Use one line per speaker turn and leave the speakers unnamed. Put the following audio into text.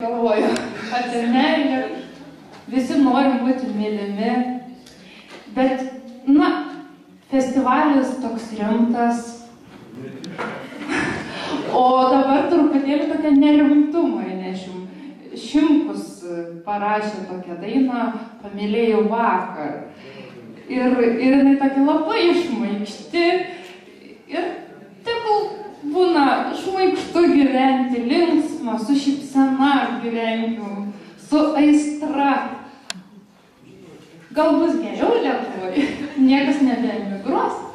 galvoju apie meilę, visi norim būti mylimi, bet, na, festivalis toks rimtas, o dabar truputėlį tokia nerimtumo įnešim. Šimkus parašė tokią dainą Pamylėjau vakar. Ir jinai tokia labai šmaikšti ir tegul būna šmaikštu gyventi, linksma, su šypsena gyvenkim, su aistra. Gal bus geriau Lietuvoje, niekas nebeemigruos.